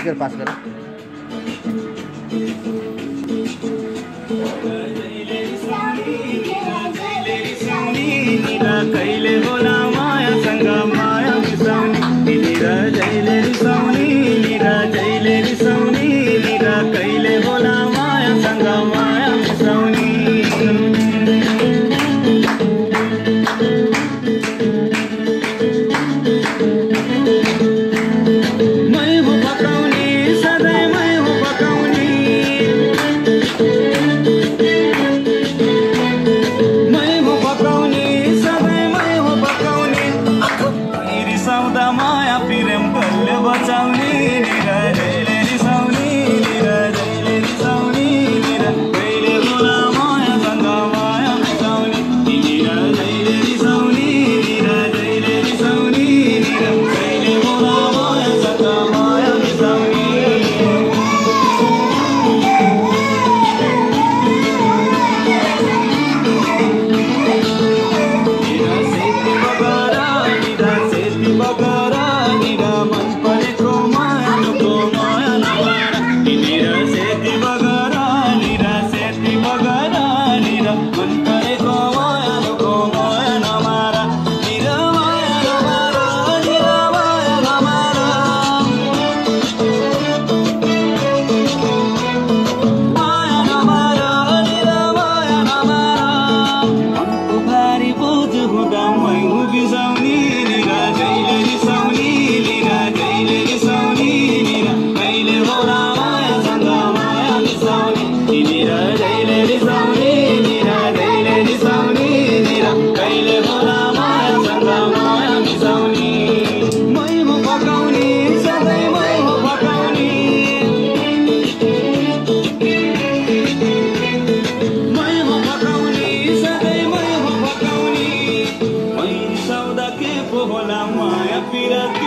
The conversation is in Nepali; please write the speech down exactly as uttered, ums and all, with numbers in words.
स्पिकर पास गर कहिले होला मायासँग माया मिसाउने निरा जहिले रिसाउने निरा जहिले रिसाउने निरा कहिले होला मायासँग माया मिसाउने मै हो पकाउने सधैँ मै हो पकाउने मै हो पकाउने सधैँ मै हो पकाउने रिसाउँदा माया प्रेम कसले बचाउने निरा जहिले रिसाउने निरा जहिले रिसाउने निरा कहिले होला मायासँग माया मिसाउने निरा जहिले रिसाउने निरा जहिले रिसाउने निरा कहिले होला मायासँग माया मिसाउने निरा सेती बगरा निरा सेती बगरा निरा मन परेको मायाको माया नमारा निरा सेती बगरा निरा सेती बगरा निरा मन परेको मायाको माया नमारा निरा माया नमारा निरा माया नमारा माया नमारा निरा माया नमारा मनको भारी बोझ हुँदा मै हो बिसाउने निरा जहिले रिसाउने निरा जहिले रिसाउने निरा कहिले होला मायासँग माया मिसाउने निरा जहिले रिसाउने निरा जहिले रिसाउने निरा कहिले होला मायासँग माया मिसाउने मै हो पकाउने सधैँ मै हो पकाउने मै हो पकाउने सधैँ मै हो पकाउने मै रिसाउँदा के पो होला माया पिरत